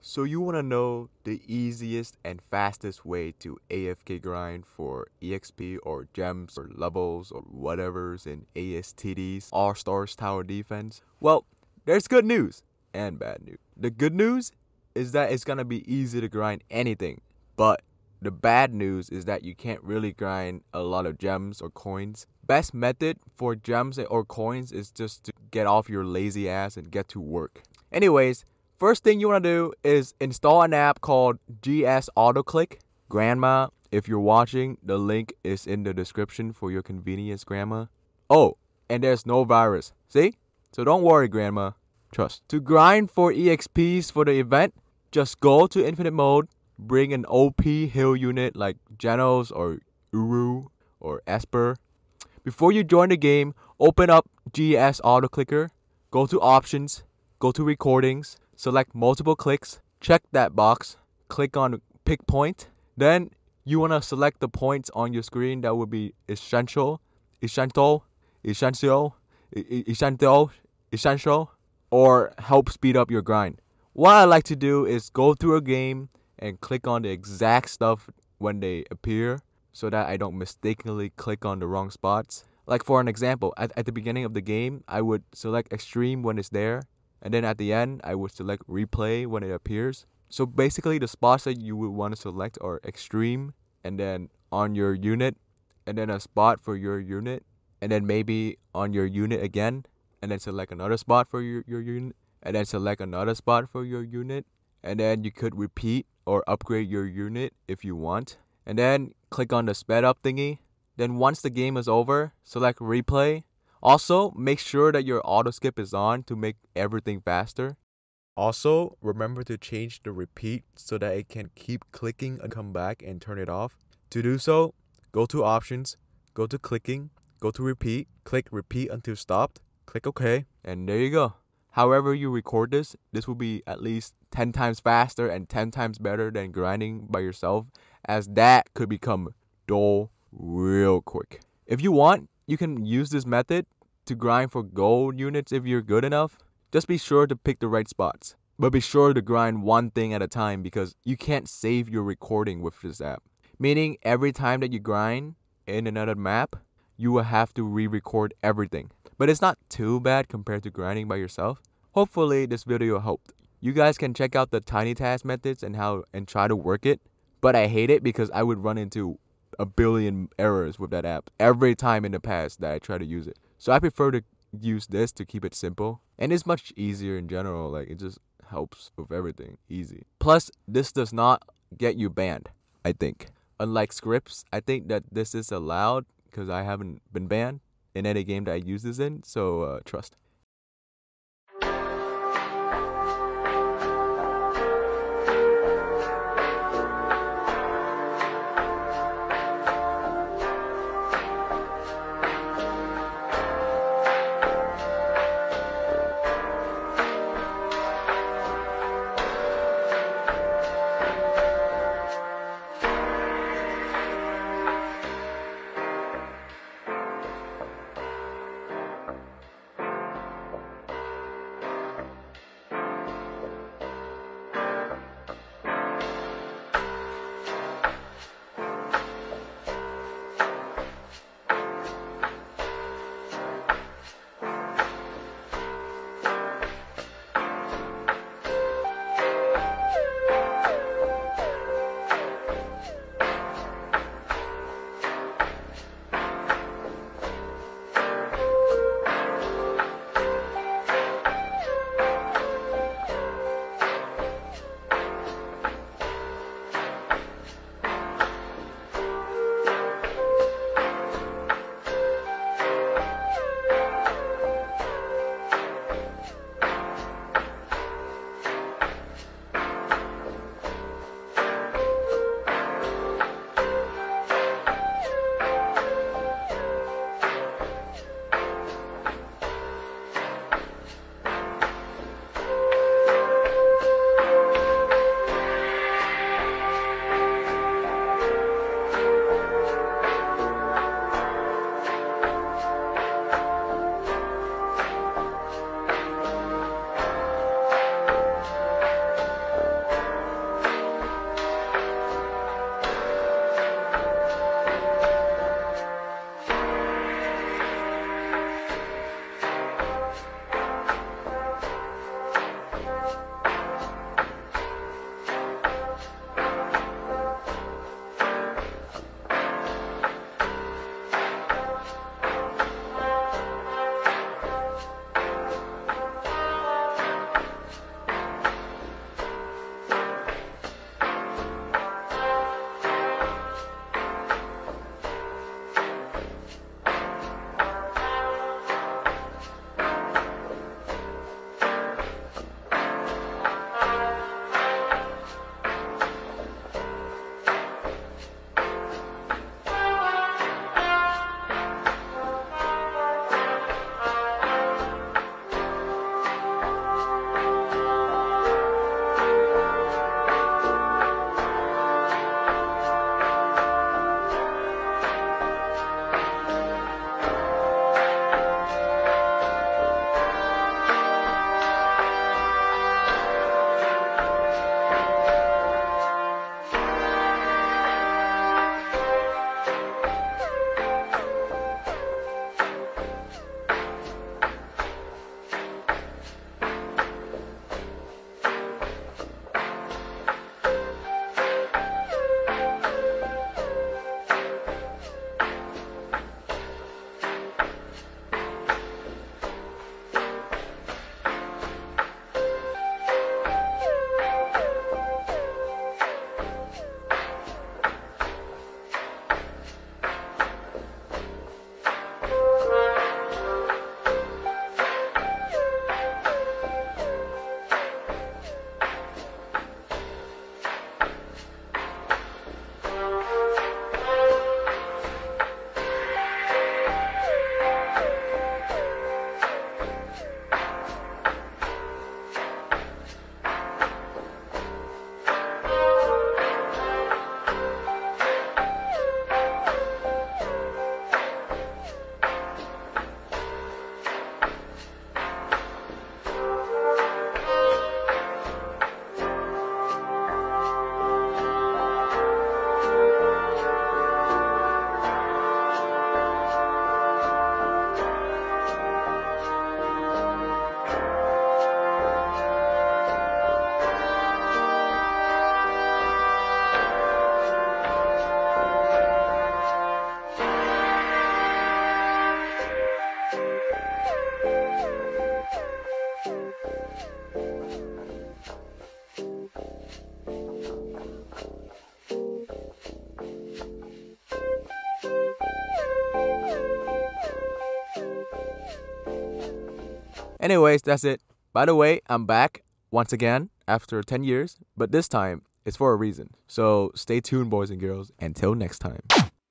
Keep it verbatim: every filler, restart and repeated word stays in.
So you want to know the easiest and fastest way to A F K grind for E X P or gems or levels or whatever's in A S T Ds, All Stars Tower Defense? Well, there's good news and bad news. The good news is that it's gonna be easy to grind anything, but the bad news is that you can't really grind a lot of gems or coins. Best method for gems or coins is just to get off your lazy ass and get to work. Anyways, first thing you want to do is install an app called G S AutoClick. Grandma, if you're watching, the link is in the description for your convenience, Grandma. Oh, and there's no virus. See? So don't worry, Grandma. Trust. To grind for E X Ps for the event, just go to infinite mode, bring an O P heal unit like Genos or Uru or Esper. Before you join the game, open up G S AutoClicker, go to options, go to recordings, select multiple clicks, check that box, click on pick point. Then you want to select the points on your screen that would be essential, essential, essential, essential, essential, or help speed up your grind. What I like to do is go through a game and click on the exact stuff when they appear so that I don't mistakenly click on the wrong spots. Like for an example, at, at the beginning of the game, I would select extreme when it's there. And then at the end, I would select replay when it appears. So basically the spots that you would want to select are extreme, and then on your unit, and then a spot for your unit, and then maybe on your unit again, and then select another spot for your, your unit, and then select another spot for your unit, and then you could repeat or upgrade your unit if you want. And then click on the sped up thingy. Then once the game is over, select replay. Also, make sure that your auto skip is on to make everything faster. Also, remember to change the repeat so that it can keep clicking and come back and turn it off. To do so, go to options, go to clicking, go to repeat, click repeat until stopped, click OK, and there you go. However you record this, this will be at least ten times faster and ten times better than grinding by yourself, as that could become dull real quick. If you want, you can use this method to grind for gold units if you're good enough. Just be sure to pick the right spots. But be sure to grind one thing at a time because you can't save your recording with this app. Meaning every time that you grind in another map, you will have to re-record everything. But it's not too bad compared to grinding by yourself. Hopefully this video helped. You guys can check out the tinytask methods and how and try to work it. But I hate it because I would run into a billion errors with that app every time in the past that I try to use it. So I prefer to use this to keep it simple. And it's much easier in general. Like it just helps with everything. Easy. Plus, this does not get you banned, I think. Unlike scripts, I think that this is allowed because I haven't been banned in any game that I use this in. So uh, trust. Anyways, that's it. By the way, I'm back once again after ten years, but this time it's for a reason. So stay tuned, boys and girls. Until next time.